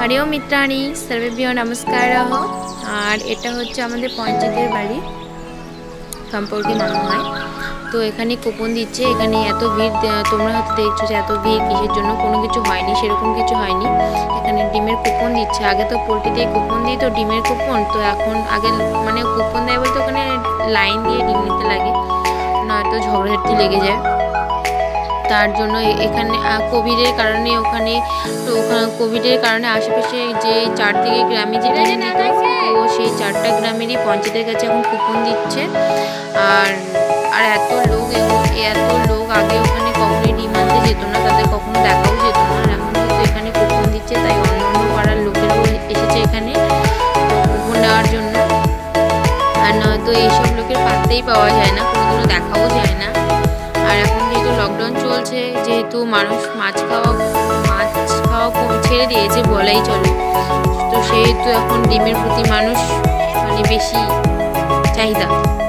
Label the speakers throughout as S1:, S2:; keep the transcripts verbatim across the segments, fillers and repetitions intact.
S1: हरि ओम मित्राणि सर्वेभ्यो नमस्कारः। और এটা হচ্ছে আমাদের পঞ্চায়েতের বাড়ি সম্পর্কে মনে হয়। তো এখানে কুপন দিচ্ছে, এখানে এত ভিড়, তোমরা হয়তো দেখছো যে এত ভিড় কিসের জন্য, কোনো কিছু হয়নি, সেরকম কিছু হয়নি। এখানে ডিমের কুপন দিচ্ছে। আগে তো পোল্ট্রিতে কুপন দিই, তো ডিমের কুপন তো এখন আগে মানে কুপন দেয় বলতে ওখানে লাইন দিয়ে ডিম নিতে লাগে, নয়তো ঝগড়াঝাটি লেগে যায়। তার জন্য এখানে কোভিডের কারণে ওখানে তো কোভিডের কারণে আশেপাশে যে চারদিকে গ্রামে যে ডিম দিত, তো সেই চারটা গ্রামেরই পঞ্চায়েতের কাছে এখন কুপন দিচ্ছে। আর আর এত লোক এত লোক আগে ওখানে কখনোই ডিম আনতে যেত না, তাদের কখনো দেখাও যেত না। আর এখন কিন্তু এখানে কুপন দিচ্ছে, তাই অন্য অন্য পাড়ার লোকেরাও এসেছে এখানে কুপন নেওয়ার জন্য। আর নয়তো এইসব লোকের পাত্তেই পাওয়া যায় না, কোনোদিনও দেখাও যায় না। আর এখন যেহেতু লকডাউন চলছে, যেহেতু মানুষ মাছ খাওয়া মাছ খাওয়া কম ছেড়ে দিয়েছে বলাই চলে, তো সেহেতু এখন ডিমের প্রতি মানুষ মানে বেশি চাহিদা।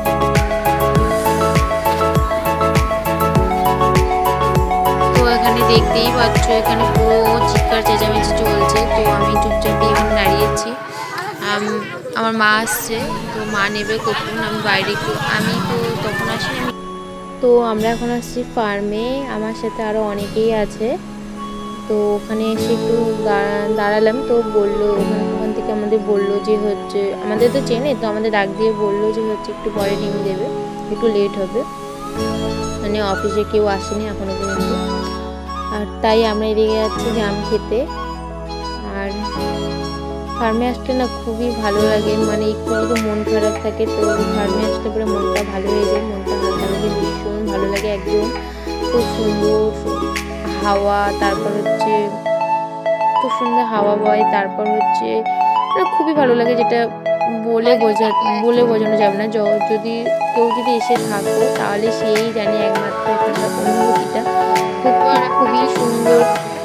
S1: তো এখানে দেখতেই পাচ্ছ এখানে পুরো চিৎকার চেঁচামেচি চলছে। তো আমি চুপচাপ এখানে দাঁড়িয়েছি। আমার মা আসছে, তো মা নেবে কুপন, আমি বাইরে আমি তো তখন আসিনি। তো আমরা এখন আসছি ফার্মে, আমার সাথে আরও অনেকেই আছে। তো ওখানে এসে একটু দাঁড়ালাম, তো বললো ওখান থেকে আমাদের বললো যে হচ্ছে আমাদের তো চেনে, তো আমাদের ডাক দিয়ে বললো যে হচ্ছে একটু পরে ডিম দেবে, একটু লেট হবে, মানে অফিসে কেউ আসেনি এখনো পর্যন্ত। আর তাই আমরা এদিকে যাচ্ছি জাম খেতে। আর ফার্মে আসলে না খুবই ভালো লাগে, মানে একটু যদি মন খারাপ থাকে তো ফার্মে আসলে পরে মনটা ভালো হয়ে যায়, মনটা হালকা লাগে, ভীষণ ভালো লাগে একদম। খুব সুন্দর হাওয়া, তারপর হচ্ছে খুব সুন্দর হাওয়া বয়, তারপর হচ্ছে খুবই ভালো লাগে, যেটা বলে বোঝা বলে বোঝানো যাবে না। যদি কেউ যদি এসে থাকো তাহলে সেই জানে একমাত্র এখানকার অনুভূতিটা খুব খুবই সুন্দর,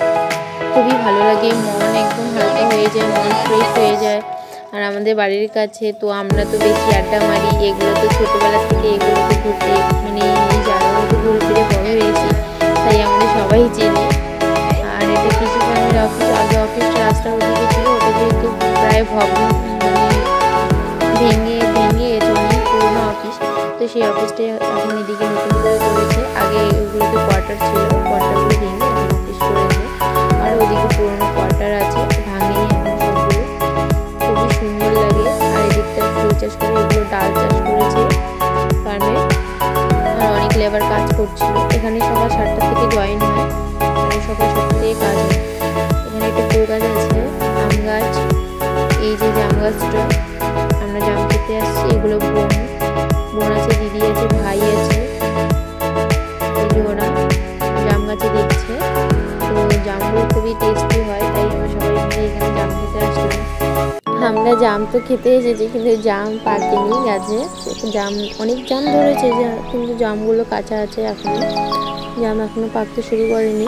S1: খুবই ভালো লাগে, মন একদম হালকা হয়ে যায়, মন ফ্রেশ হয়ে যায়। আর আমাদের বাড়ির কাছে, তো আমরা তো বেশি আড্ডা মারি, এগুলো তো ছোটোবেলা থেকে এগুলোতে ঘুরতে মানে এই জায়গাগুলোতে ঘুরে ফিরে বড় হয়েছি, তাই আমাদের সবাই চেনে। আর এটা কৃষি ফার্মের অফিস, আগে অফিসটা রাস্তার ওদিকে ছিল, ওটা যেহেতু প্রায় ভগ্ন মানে ভেঙে ভেঙে গেছে, অনেক পুরোনো অফিস, তো সেই অফিসটা এখন এদিকে নতুন করে করেছে। আগে ওগুলোতে কোয়ার্টার ছিল, কোয়ার্টারগুলো ভেঙে এখন অফিস করেছে। আর ওদিকে পুরোনো কোয়ার্টার আছে, ভাঙেনি এখন সবগুলো, খুবই সুন্দর লাগে। আর এদিকটা ফুল চাষ করে, এগুলো ডাল চাষ করেছে ফার্মে। আর অনেক লেবার কাজ করছিল এখানে, সকাল সাতটা থেকে জয়েন হয়, মানে সকাল সাতটা থেকে কাজ হয়। এখানে একটা ফুল গাছ আছে, আম গাছ, এই যে জাম গাছটা, আমরা জাম খেতে আসছি। এগুলো বোন বোন আছে, দিদি আছে, ভাই আছে, এই যে ওরা জাম গাছে দেখছে। তো জামগুলো খুবই টেস্টি হয়, তাই আমরা সবাই মিলে এখানে জাম খেতে আসলাম। আমরা জাম তো খেতে এসেছি, কিন্তু জাম পাকেনি গাছে, জাম অনেক জাম ধরেছে, কিন্তু জামগুলো কাঁচা আছে এখনো, জাম এখনো পাকতে শুরু করেনি।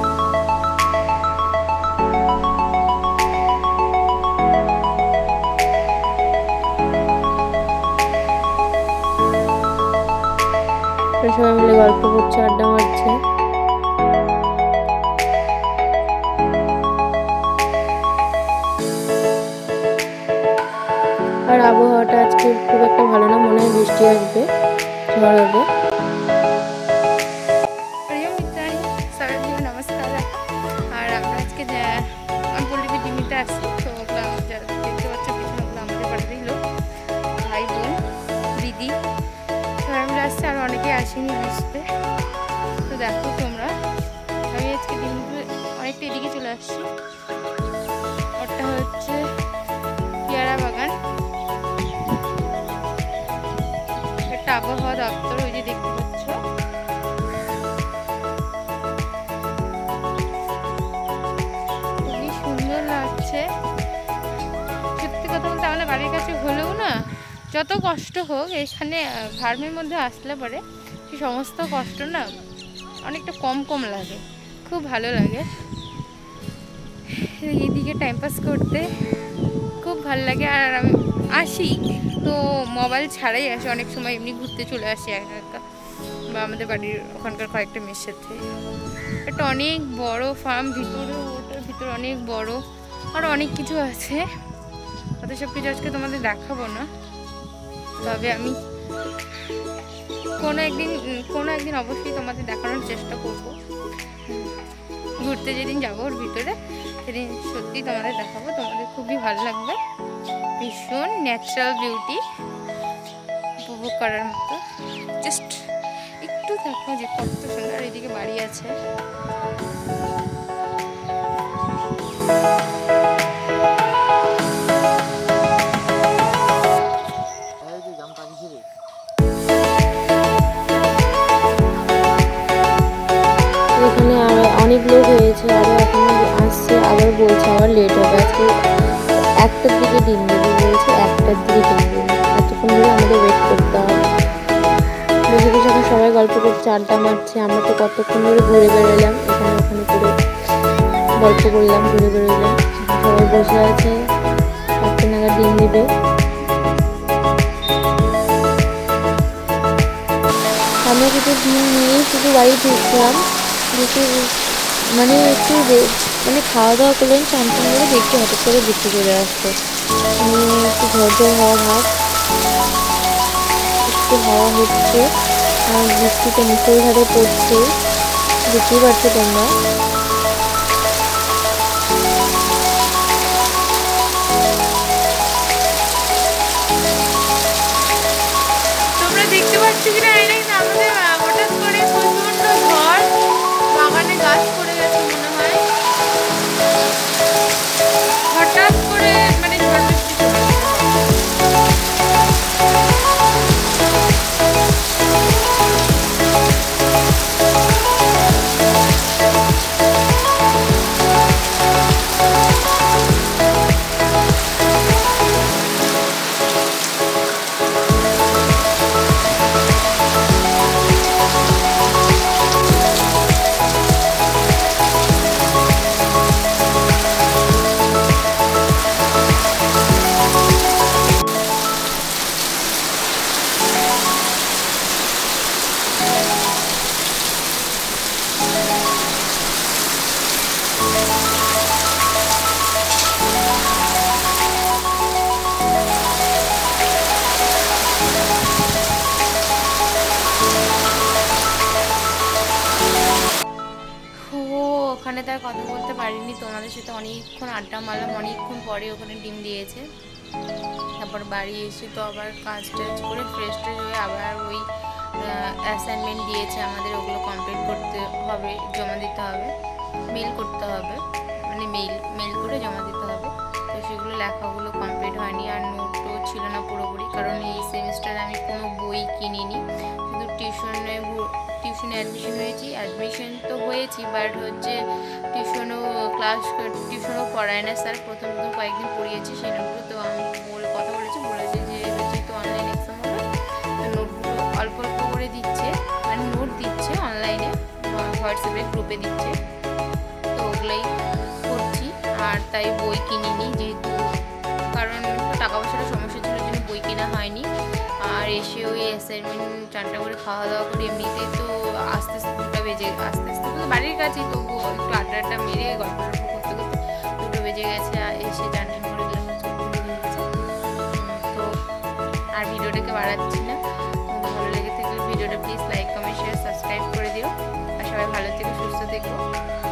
S1: সবাই মিলে গল্প করছে, আড্ডা মারছে। আর আবহাওয়াটা আজকে খুব একটা ভালো না, মনে হয় বৃষ্টি আসবে, ঝড় হবে।
S2: নমস্কার। আর আমরা আজকে পোল্ট্রি ডিমিতে আসছি, তো ওগুলো দেখতে পাচ্ছি পিছনে, ওগুলো আমাদের বাড়িতেই লোক, ভাই বোন দিদি সবাই মিলে আসছে, আর অনেকেই আসেনি বুঝতে। তো দেখো তোমরা, আমি আজকে ডিমগুলো অনেকটা এদিকে চলে আসছি। ওটা হচ্ছে পেয়ারা বাগান, একটা আবহাওয়া দপ্তর, ওই যে দেখতে পাচ্ছ। খুবই সুন্দর লাগছে, সত্যি কথা বলতে আমাদের বাড়ির কাছে হলেও না, যত কষ্ট হোক এখানে ফার্মের মধ্যে আসলে পরে সেই সমস্ত কষ্ট না অনেকটা কম কম লাগে, খুব ভালো লাগে। এইদিকে টাইম পাস করতে খুব ভালো লাগে। আর আমি আসি তো মোবাইল ছাড়াই আসি, অনেক সময় এমনি ঘুরতে চলে আসি একা একা, বা আমাদের বাড়ির ওখানকার কয়েকটা মেয়ের সাথে। একটা অনেক বড় ফার্ম, ভিতরে ওটার ভিতরে অনেক বড়, আর অনেক কিছু আছে, অত সব কিছু আজকে তোমাদের দেখাবো না। তবে আমি কোনো একদিন কোনো একদিন অবশ্যই তোমাদের দেখানোর চেষ্টা করব। ঘুরতে যেদিন যাবো ওর ভিতরে সেদিন সত্যি তোমাদের দেখাবো, তোমাদের খুবই ভালো লাগবে। ভীষণ ন্যাচারাল বিউটি উপভোগ করার মতো। জাস্ট একটু দেখো যে কত সুন্দর এদিকে বাড়ি আছে।
S1: এখানে আর অনেক লোক হয়েছে, আরও এখন আসছে, আবার বলছে আবার লেট হবে, আজকে একটার দিকে ডিম দেবে বলছে, একটার দিকে ডিম দেবে, এতক্ষণ ধরে আমাদের ওয়েট করতে হবে। বসে বসে এখন সবাই গল্প করছে, আড্ডা মারছে, আমরা তো কতক্ষণ ধরে ঘুরে বেরোলাম, এখানে ওখানে করে গল্প করলাম, ঘুরে বেরোলাম, সবাই বসে আছে, একটা নাগাদ ডিম দেবে। আমরা কিছু ডিম নিয়ে শুধু বাড়ি ঢুকলাম, ঢুকে মানে একটু মানে খাওয়া দাওয়া করলেন, চান টান করে দেখতে হঠাৎ করে বৃষ্টি চলে আসতো, মানে একটু ঝড়ঝড় হওয়া ভাব, একটু হাওয়া হচ্ছে আর বৃষ্টিতে মুষলধারে পড়ছে, দেখতেই পাচ্ছ তোমরা।
S2: তোমরা দেখতে পাচ্ছ কিনা জানি না, আমাদের হঠাৎ করে প্রচন্ড ঝড়, বাগানে গাছ পড়ে গেছে মনে হয়, হঠাৎ করে মানে ঝড় বৃষ্টি চলে গেছে। ওখানে তার কথা বলতে পারিনি, তোমাদের সাথে অনেকক্ষণ আড্ডা মারলাম, অনেকক্ষণ পরে ওখানে ডিম দিয়েছে। তারপর বাড়ি এসে তো আবার কাজ টাজ করে ফ্রেশ ট্রেশ হয়ে আবার ওই অ্যাসাইনমেন্ট দিয়েছে আমাদের, ওগুলো কমপ্লিট করতে হবে, জমা দিতে হবে, মেল করতে হবে, মানে মেল মেল করে জমা দিতে হবে। তো সেগুলো লেখাগুলো কমপ্লিট হয়নি, আর নোটও ছিল না পুরোপুরি, কারণ এই সেমিস্টারে আমি কোনো বই কিনিনি, শুধু টিউশনে টিউশনে অ্যাডমিশন হয়েছি, অ্যাডমিশন তো হয়েছি বাট হচ্ছে টিউশনও ক্লাস টিউশনও পড়ায় না স্যার, প্রথম প্রথম কয়েকদিন পড়িয়েছি সেই নোটগুলো। তো আমি বলে কথা বলেছি, বলেছে যে যেহেতু অনলাইন এক্সাম হবে তো নোটগুলো অল্প অল্প করে দিচ্ছে, মানে নোট দিচ্ছে অনলাইনে, হোয়াটসঅ্যাপে গ্রুপে দিচ্ছে, তো ওগুলোই করছি। আর তাই বই কিনিনি যেহেতু, কারণ টাকা পয়সার সমস্যা ছিল জন্য বই কেনা হয়নি। আর এসে ওই অ্যাসাইনমেন্ট চারটা করে খাওয়া দাওয়া করে এমনিতেই তো আস্তে আস্তে দুটো বেজে আস্তে আস্তে তো বাড়ির কাছেই, তবু একটু আড্ডা আড্ডা মেরে গল্প টল্প করতে করতে দুটো বেজে গেছে, এসে চান টান করে দিলাম, তো আর ভিডিওটাকে বাড়াচ্ছি না। ভালো লেগে থাকলে ভিডিওটা please like comment share subscribe করে দিও, আর সবাই ভালো থেকো, সুস্থ থেকো।